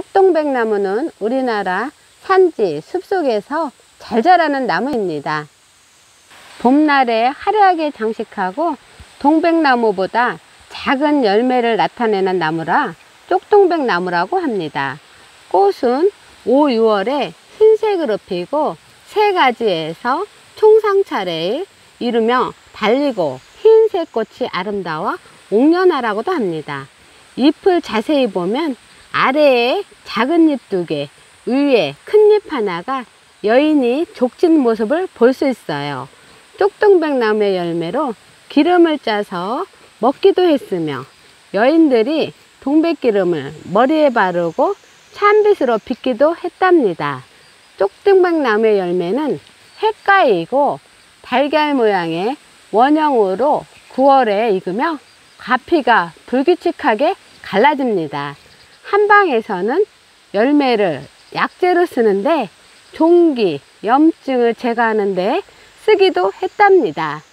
쪽동백나무는 우리나라 산지, 숲속에서 잘 자라는 나무입니다. 봄날에 화려하게 장식하고 동백나무보다 작은 열매를 나타내는 나무라 쪽동백나무라고 합니다. 꽃은 5, 6월에 흰색으로 피고 3가지에서 총상차례에 이르며 달리고 흰색 꽃이 아름다워 옥년화라고도 합니다. 잎을 자세히 보면 아래에 작은 잎 2개, 위에 큰 잎 하나가 여인이 족진 모습을 볼 수 있어요. 쪽동백나무의 열매로 기름을 짜서 먹기도 했으며 여인들이 동백기름을 머리에 바르고 찬빛으로 빚기도 했답니다. 쪽동백나무의 열매는 핵가이고 달걀 모양의 원형으로 9월에 익으며 과피가 불규칙하게 갈라집니다. 한방에서는 열매를 약재로 쓰는데 종기, 염증을 제거하는 데 쓰기도 했답니다.